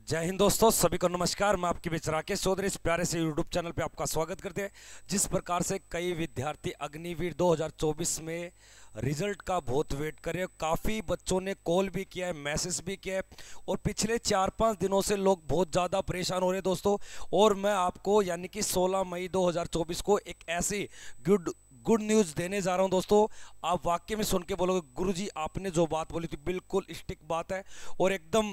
जय हिंद दोस्तों, सभी को नमस्कार। मैं आपके बीच राकेश चौधरी इस प्यारे से यूट्यूब चैनल पे आपका स्वागत करते हैं। जिस प्रकार से कई विद्यार्थी अग्निवीर 2024 में रिजल्ट का बहुत वेट कर रहे हैं, काफ़ी बच्चों ने कॉल भी किया है, मैसेज भी किया है और पिछले 4-5 दिनों से लोग बहुत ज़्यादा परेशान हो रहे हैं दोस्तों। और मैं आपको यानी कि 16 मई 2024 को एक ऐसी गुड न्यूज़ देने जा रहा हूं दोस्तों। आप वाकई में सुन के बोलोगे गुरुजी आपने जो बात बोली थी बिल्कुल स्टिक बात है और एकदम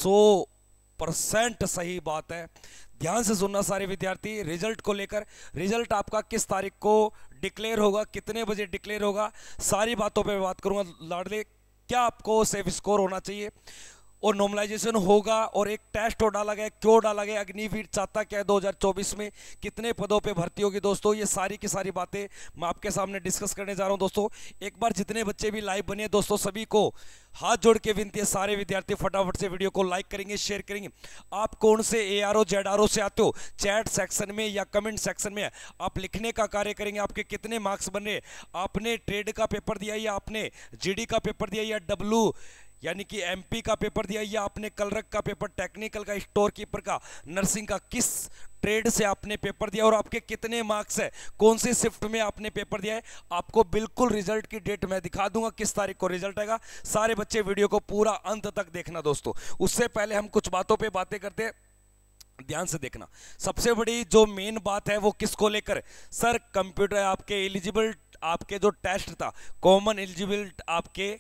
100% सही बात है। ध्यान से सुनना सारे विद्यार्थी। रिजल्ट को लेकर, रिजल्ट आपका किस तारीख को डिक्लेयर होगा, कितने बजे डिक्लेयर होगा, सारी बातों पे बात करूंगा लाडले। क्या आपको सेफ स्कोर होना चाहिए और नॉर्मलाइजेशन होगा और एक टेस्ट और डाला गया, क्यों डाला गया, अग्निवीर चाहता क्या है 2024 में, कितने पदों पे भर्ती होगी दोस्तों, ये सारी की सारी बातें मैं आपके सामने डिस्कस करने जा रहा हूं दोस्तों। एक बार जितने बच्चे भी लाइव बने दोस्तों, सभी को हाथ जोड़ के विनती है, सारे विद्यार्थी फटाफट से वीडियो को लाइक करेंगे, शेयर करेंगे। आप कौन से ARO ZRO से आते हो, चैट सेक्शन में या कमेंट सेक्शन में आप लिखने का कार्य करेंगे। आपके कितने मार्क्स बन रहे, आपने ट्रेड का पेपर दिया या आपने GD का पेपर दिया या W यानी कि MP का पेपर दिया या आपने कलरक का पेपर, टेक्निकल का, स्टोर कीपर का, नर्सिंग का, किस ट्रेड से आपने पेपर दिया और आपके कितने मार्क्स है, कौन सी शिफ्ट में आपने पेपर दिया है। आपको बिल्कुल रिजल्ट की डेट मैं दिखा दूंगा किस तारीख को रिजल्ट आएगा। सारे बच्चे वीडियो को पूरा अंत तक देखना दोस्तों। उससे पहले हम कुछ बातों पे बातें करते हैं, ध्यान से देखना। सबसे बड़ी जो मेन बात है वो किसको लेकर, सर कंप्यूटर आपके एलिजिबल, आपके जो टेस्ट था कॉमन एलिजिबल, आपके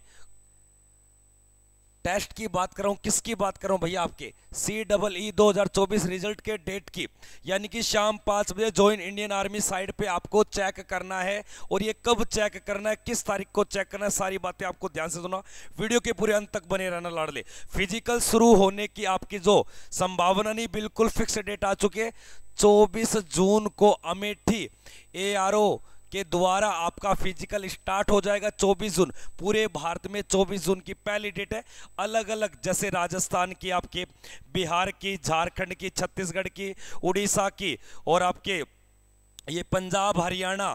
टेस्ट की बात कर रहा हूं, किसकी बात कर रहा हूं भैया, आपके CEE 2024 रिजल्ट के डेट की, यानी कि शाम 5 बजे ज्वाइन इंडियन आर्मी साइट पे आपको चेक करना है। और ये कब चेक करना है, किस तारीख को चेक करना है, सारी बातें आपको ध्यान से सुना, वीडियो के पूरे अंत तक बने रहना लाडले। फिजिकल शुरू होने की आपकी जो संभावना नहीं, बिल्कुल फिक्स डेट आ चुकी है। 24 जून को अमेठी ARO के द्वारा आपका फिजिकल स्टार्ट हो जाएगा। 24 जून पूरे भारत में 24 जून की पहली डेट है। अलग अलग जैसे राजस्थान की, आपके बिहार की, झारखंड की, छत्तीसगढ़ की, उड़ीसा की और आपके ये पंजाब, हरियाणा,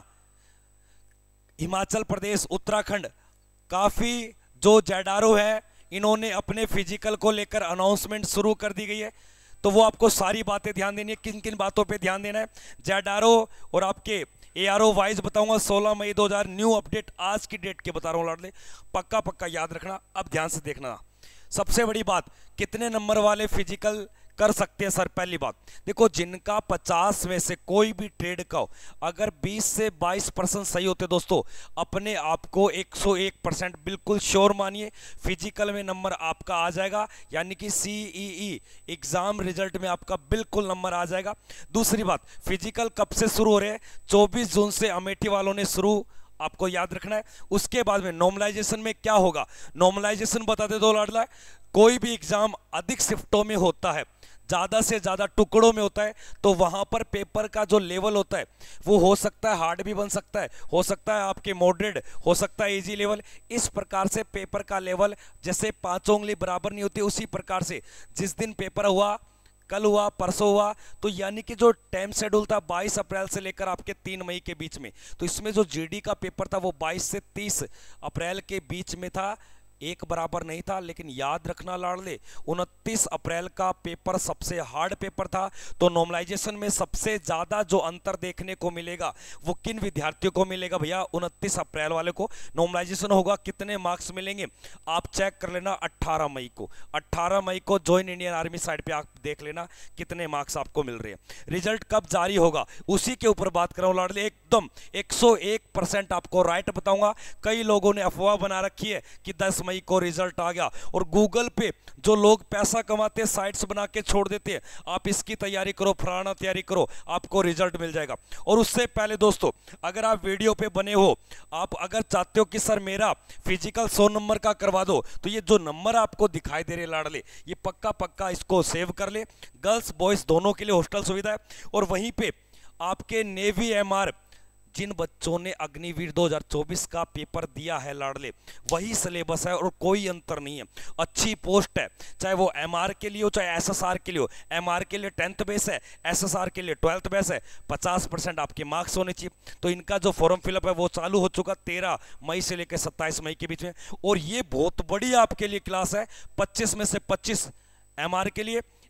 हिमाचल प्रदेश, उत्तराखंड, काफी जो ZRO है इन्होंने अपने फिजिकल को लेकर अनाउंसमेंट शुरू कर दी गई है। तो वो आपको सारी बातें ध्यान देनी है, किन किन बातों पे ध्यान देना है। ZRO और आपके ARO वाइज बताऊंगा। 16 मई 2000 न्यू अपडेट आज की डेट के बता रहा हूं लाडले, पक्का पक्का याद रखना। अब ध्यान से देखना, सबसे बड़ी बात, कितने नंबर वाले फिजिकल कर सकते हैं सर। पहली बात देखो, जिनका 50 में से कोई भी ट्रेड का हो, अगर 20 से 22% सही होते दोस्तों, अपने आप को 101% बिल्कुल श्योर मानिए फिजिकल में नंबर आपका आ जाएगा, यानी कि CEE एग्जाम रिजल्ट में आपका बिल्कुल नंबर आ जाएगा। दूसरी बात, फिजिकल कब से शुरू हो रहे हैं, 24 जून से अमेठी वालों ने शुरू, आपको याद रखना है। उसके बाद में नॉर्मलाइजेशन में क्या होगा, नॉर्मलाइजेशन बता दे दो लाडला। कोई भी एग्जाम अधिक शिफ्टों में होता है, ज्यादा से ज्यादा टुकड़ों में होता है, तो वहां पर पेपर का जो लेवल होता है वो हो सकता है हार्ड भी बन सकता है, हो सकता है आपके मॉडरेट, हो सकता है इजी लेवल। इस प्रकार से पेपर का लेवल जैसे 5 उंगली बराबर नहीं होती, उसी प्रकार से जिस दिन पेपर हुआ, कल हुआ, परसों हुआ, तो यानी कि जो टाइम शेड्यूल था 22 अप्रैल से लेकर आपके 3 मई के बीच में, तो इसमें जो GD का पेपर था वो 22 से 30 अप्रैल के बीच में था, एक बराबर नहीं था। लेकिन याद रखना लाडले, 29 अप्रैल का पेपर सबसे हार्ड पेपर था। तो नॉर्मलाइजेशन में सबसे ज्यादा जो अंतर देखने को मिलेगा वो किन विद्यार्थियों को मिलेगा भैया, 29 अप्रैल वाले को नॉर्मलाइजेशन होगा। कितने मार्क्स मिलेंगे आप चेक कर लेना 18 मई को। 18 मई को ज्वाइन इंडियन आर्मी साइट पे आप देख लेना कितने मार्क्स आपको मिल रहे हैं। रिजल्ट कब जारी होगा उसी के ऊपर बात कर रहा हूं लाडले, एकदम 101% आपको राइट बताऊंगा। कई लोगों ने अफवाह बना रखी है कि 10 मई को रिजल्ट आ गया, और गूगल पे जो लोग पैसा कमाते हैं साइट्स बना के छोड़ देते हैं, आप इसकी तैयारी करो, फलाना तैयारी करो, आपको रिजल्ट मिल जाएगा। और उससे पहले दोस्तों, अगर आप वीडियो पे बने हो, आप अगर चाहते हो कि सर मेरा फिजिकल 100 नंबर का करवा दो, तो ये जो नंबर आपको दिखाई दे रहे लाडले, ये पक्का पक्का इसको सेव कर ले। गर्ल्स बॉयज दोनों के लिए हॉस्टल सुविधा है। और वहीं पे आपके नेवी MR, जिन बच्चों ने अग्निवीर 2024 का पेपर दिया है लाडले, वही सिलेबस है और कोई अंतर नहीं है। अच्छी पोस्ट है, चाहे वो MR के लिए हो चाहे SSR के लिए हो। MR के लिए 10th बेस है, SSR के लिए 12th बेस है। 50% आपके मार्क्स होने चाहिए। तो इनका जो फॉर्म फिलअप है वो चालू हो चुका 13 मई से लेकर 27 मई के बीच में। और ये बहुत बड़ी आपके लिए क्लास है, 25 में से 25 MR के लिए,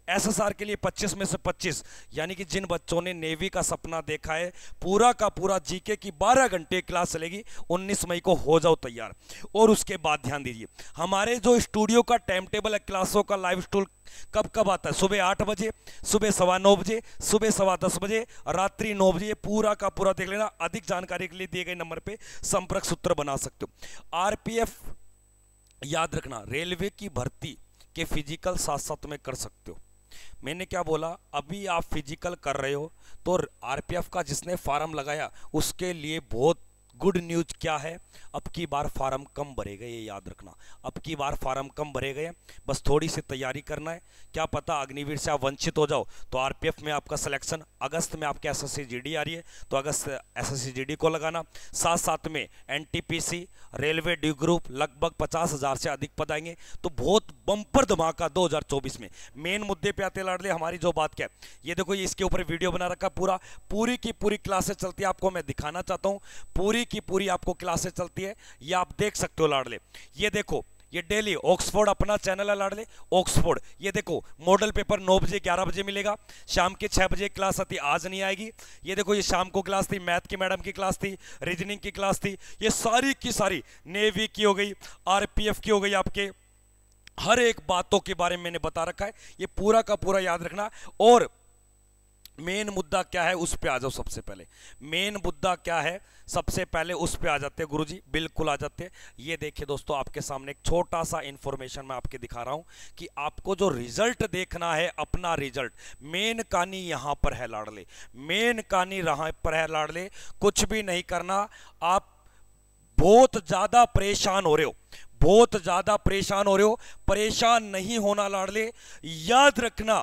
एसएसआर के लिए 25 में से 25, यानी कि जिन बच्चों ने नेवी का सपना देखा है, पूरा का पूरा जीके की 12 घंटे क्लास चलेगी, 19 मई को हो जाओ तैयार। और उसके बाद ध्यान दीजिए, हमारे जो स्टूडियो का टाइम टेबल है क्लासों का, लाइव स्टूल कब कब आता है, सुबह 8 बजे, सुबह 9:15 बजे, सुबह 10:15 बजे, रात्रि 9 बजे, पूरा का पूरा देख लेना। अधिक जानकारी के लिए दिए गए नंबर पे संपर्क सूत्र बना सकते हो। आरपीएफ याद रखना, रेलवे की भर्ती के फिजिकल साथ साथ में कर सकते हो। मैंने क्या बोला, अभी आप फिजिकल कर रहे हो तो आरपीएफ का जिसने फार्म लगाया उसके लिए बहुत गुड न्यूज क्या है, अब की बार फार्म कम भरे गए, ये याद रखना, अब की बार फार्म कम भरे गए। बस थोड़ी सी तैयारी करना है, क्या पता अग्निवीर से आप वंचित हो जाओ तो आरपीएफ में आपका सिलेक्शन, अगस्त में आपके एसएससी जीडी आ रही है तो अगस्त एसएससी जीडी को लगाना। साथ साथ में एनटीपीसी, रेलवे डी ग्रुप, लगभग 50,000 से अधिक पद आएंगे, तो बहुत बम्पर धमाका 2024 में। मेन मुद्दे पे आते लाडले, हमारी जो बात क्या है, ये देखो, ये इसके ऊपर वीडियो बना रखा, पूरी की पूरी क्लासेस चलती है, आपको मैं दिखाना चाहता हूँ, पूरी की पूरी आपको क्लासेस चलती है, ये आप देख सकते हो लाडले। ये देखो, ये डेली ऑक्सफोर्ड अपना चैनल है लाडले, ऑक्सफोर्ड। ये देखो, मॉडल पेपर 9 बजे 11 बजे मिलेगा, शाम के 6 बजे क्लास आती, आज नहीं आएगी। ये देखो, ये शाम को क्लास थी, मैथ की मैडम की क्लास थी, रीजनिंग की क्लास थी, ये सारी की सारी नेवी की हो गई, आरपीएफ की हो गई, आपके हर एक बातों के बारे में मैंने बता रखा है, ये पूरा का पूरा याद रखना। और मेन मुद्दा क्या है उस पे आ जाओ। सबसे पहले मेन मुद्दा क्या है, सबसे पहले उस पे आ जाते हैं गुरुजी, बिल्कुल आ जाते हैं। ये देखिए दोस्तों, आपके सामने एक छोटा सा इंफॉर्मेशन मैं आपके दिखा रहा हूं कि आपको जो रिजल्ट देखना है, अपना रिजल्ट, मेन कहानी यहां पर है लाडले, मेन कहानी यहां पर है लाडले। कुछ भी नहीं करना, आप बहुत ज्यादा परेशान हो रहे हो, बहुत ज्यादा परेशान हो रहे हो, परेशान नहीं होना लाडले। याद रखना,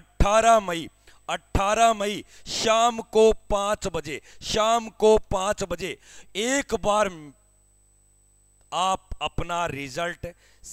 18 मई शाम को 5 बजे, शाम को 5 बजे एक बार आप अपना रिजल्ट,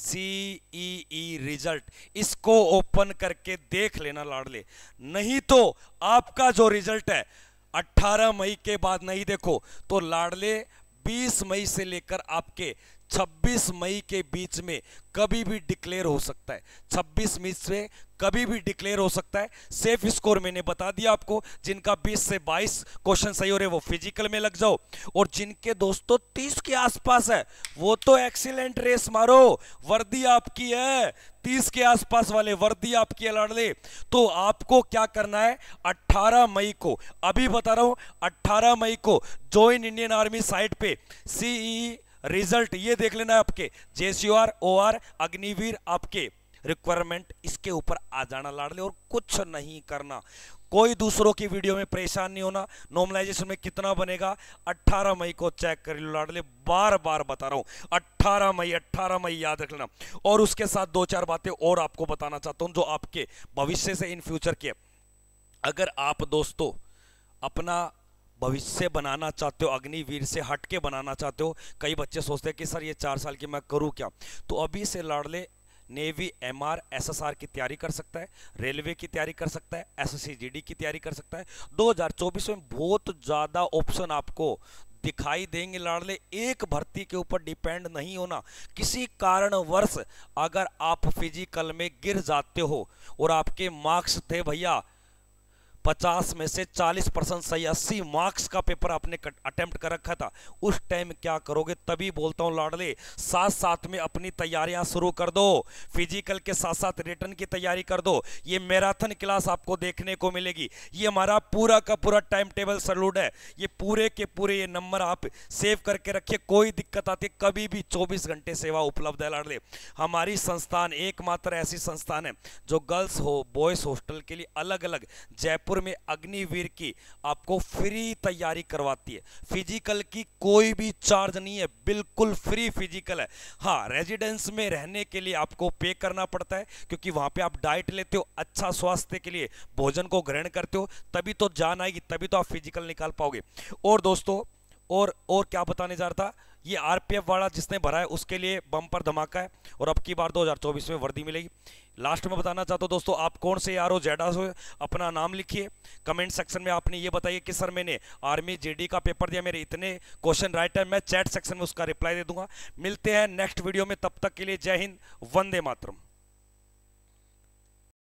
सीईई रिजल्ट, इसको ओपन करके देख लेना लाडले। नहीं तो आपका जो रिजल्ट है 18 मई के बाद नहीं देखो तो लाडले 20 मई से लेकर आपके 26 मई के बीच में कभी भी डिक्लेयर हो सकता है, 26 मई से कभी भी डिक्लेयर हो सकता है। सेफ स्कोर मैंने बता दिया आपको, जिनका 20 से 22 क्वेश्चन सही हो रहे वो फिजिकल में लग जाओ, और जिनके दोस्तों 30 के आसपास है वो तो एक्सीलेंट रेस मारो, वर्दी आपकी है, 30 के आसपास वाले वर्दी आपकी है लाडले। तो आपको क्या करना है, 18 मई को, अभी बता रहा हूं, 18 मई को ज्वाइन इंडियन आर्मी साइट पे सीई रिजल्ट ये देख लेना है, आपके जेसीआर ओआर अग्निवीर आपके रिक्वायरमेंट, इसके ऊपर आ जाना लाडले, और कुछ नहीं करना। कोई दूसरों की वीडियो में परेशान नहीं होना। नॉर्मलाइजेशन में कितना बनेगा 18 मई को चेक कर लो लाडले, बार बार बता रहा हूं, 18 मई याद रख लेना। और उसके साथ 2-4 बातें और आपको बताना चाहता हूं जो आपके भविष्य से इन फ्यूचर के, अगर आप दोस्तों अपना भविष्य बनाना चाहते हो, अग्निवीर से हटके बनाना चाहते हो, कई बच्चे सोचते हैं कि सर ये 4 साल की मैं करूं क्या, तो अभी से लाडले नेवी, एमआर, एसएसआर की तैयारी कर सकता है, रेलवे की तैयारी कर सकता है, एसएससी जीडी की तैयारी कर सकता है। 2024 में बहुत ज़्यादा ऑप्शन आपको दिखाई देंगे लाडले। एक भर्ती के ऊपर डिपेंड नहीं होना। किसी कारणवश अगर आप फिजिकल में गिर जाते हो और आपके मार्क्स थे भैया 50 में से 40% सही, 80 मार्क्स का पेपर आपने अटेम्प्ट कर रखा था, उस टाइम क्या करोगे? तभी बोलता हूं लाडले, साथ साथ में अपनी तैयारियां शुरू कर दो, फिजिकल के साथ साथ रिटर्न की तैयारी कर दो। ये मैराथन क्लास आपको देखने को मिलेगी, ये हमारा पूरा का पूरा टाइम टेबल सैल्यूट है, ये पूरे के पूरे ये नंबर आप सेव करके रखिए। कोई दिक्कत आती है कभी भी 24 घंटे सेवा उपलब्ध है लाडले। हमारी संस्थान एकमात्र ऐसी संस्थान है जो गर्ल्स हो बॉयज हॉस्टल के लिए अलग अलग जयपुर में अग्निवीर की आपको फ्री तैयारी करवाती है। फिजिकल की कोई भी चार्ज नहीं है, बिल्कुल फ्री फिजिकल है। हाँ, रेजिडेंस में रहने के लिए आपको पे करना पड़ता है, क्योंकि वहां पे आप डाइट लेते हो, अच्छा स्वास्थ्य के लिए भोजन को ग्रहण करते हो, तभी तो जान आएगी, तभी तो आप फिजिकल निकाल पाओगे। और दोस्तों और क्या बताने जा रहा था, ये आरपीएफ वाला जिसने भरा है उसके लिए बम्पर धमाका है, और अब की बार 2024 में वर्दी मिलेगी। लास्ट में बताना चाहता हूं दोस्तों, आप कौन से यार हो, जेडास हो, अपना नाम लिखिए कमेंट सेक्शन में। आपने ये बताइए कि सर मैंने आर्मी जेडी का पेपर दिया, मेरे इतने क्वेश्चन राइट है, मैं चैट सेक्शन में उसका रिप्लाई दे दूंगा। मिलते हैं नेक्स्ट वीडियो में, तब तक के लिए जय हिंद, वंदे मातरम।